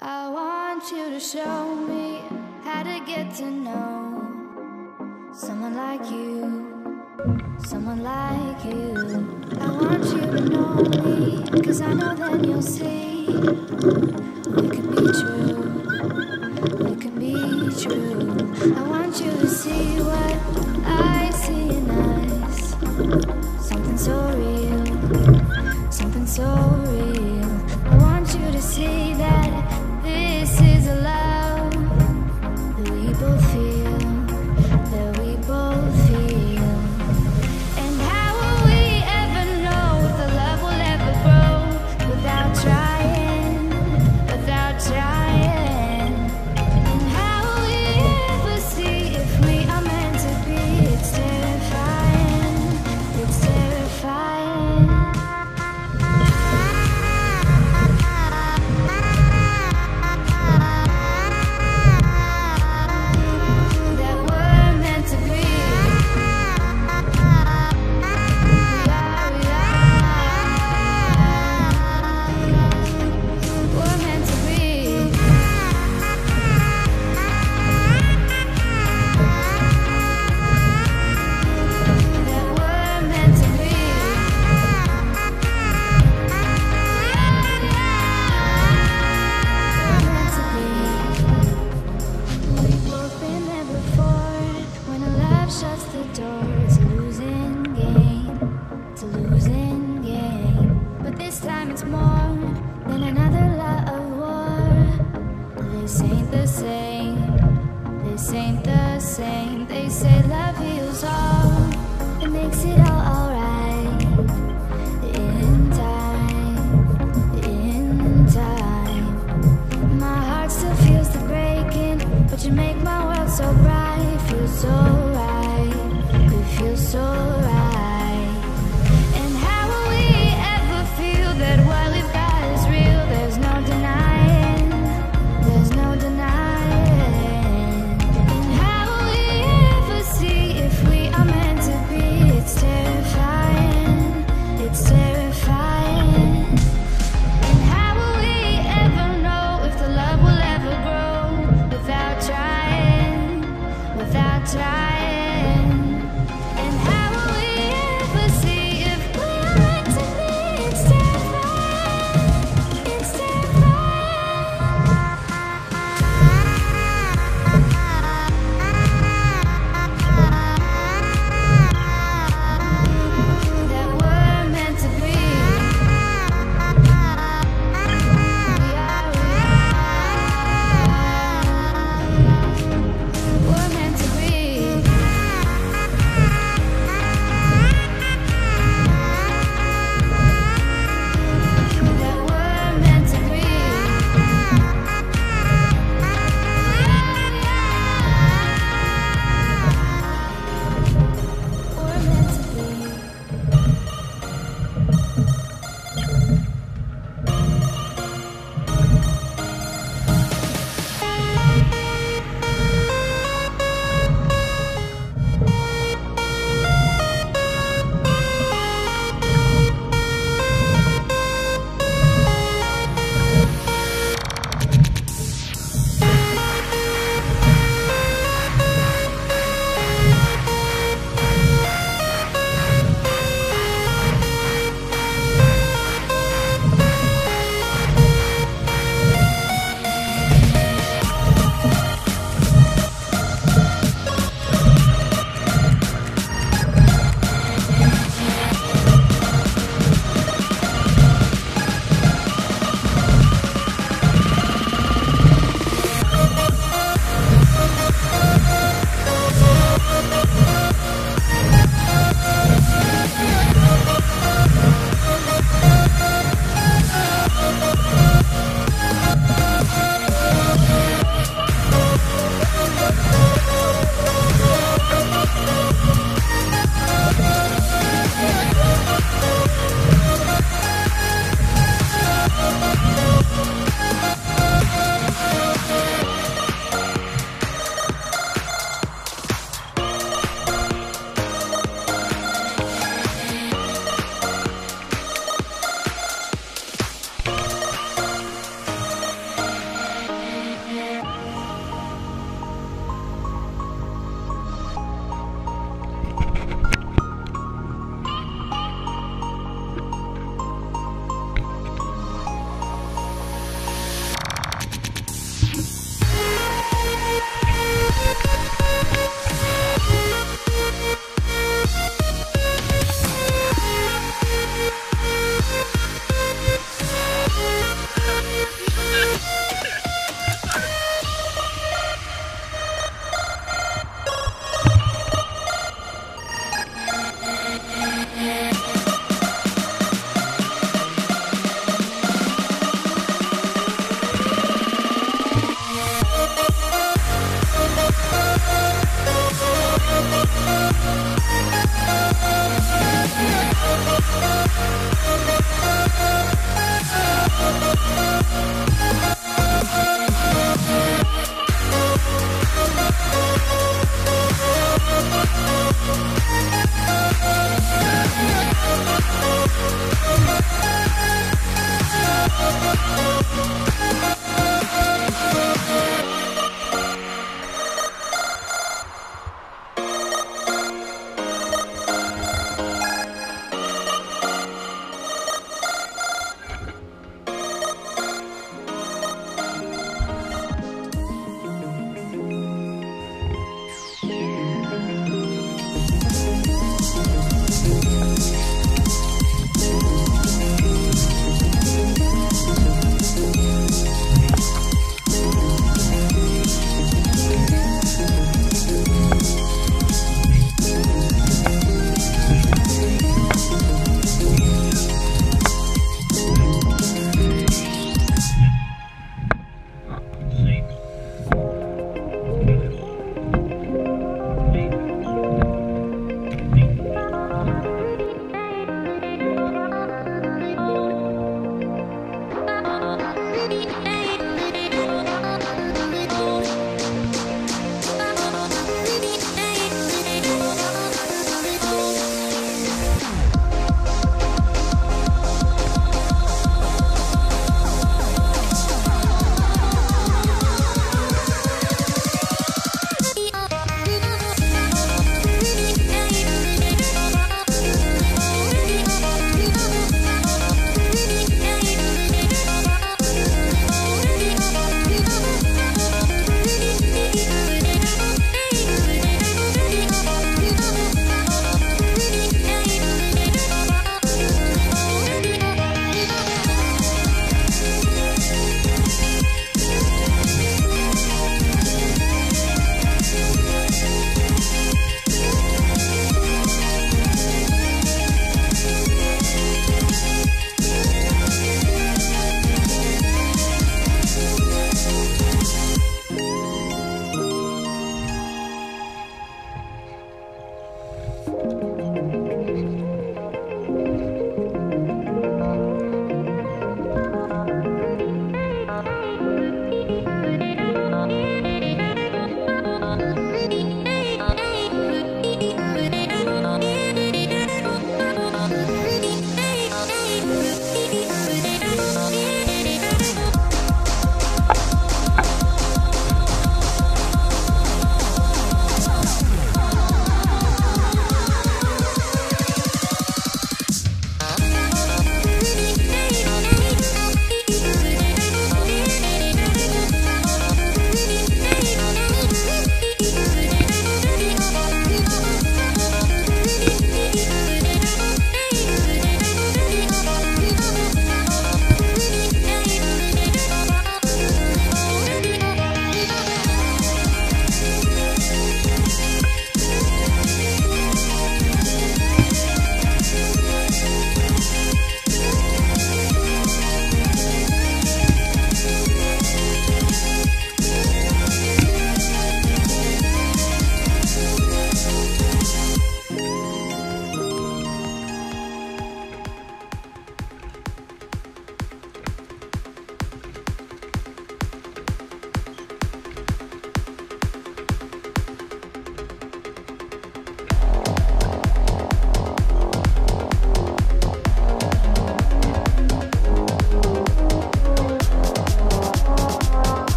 I want you to show me how to get to know someone like you, someone like you. I want you to know me, 'cause I know then you'll see we can be true, we can be true. I want you to see what I see in us, something so real, something so real. I want you to see that this is a love that we both feel, that we both feel. And how will we ever know if the love will ever grow without trying, without trying? And how will we ever see if we are meant to be? It's terrifying, it's terrifying. Shuts the door, it's a losing game, it's a losing game. But this time it's more than another lot of war. This ain't the same, this ain't the same. They say love heals all, it makes it all alright. In time, my heart still feels the breaking, but you make my world so bright, feels so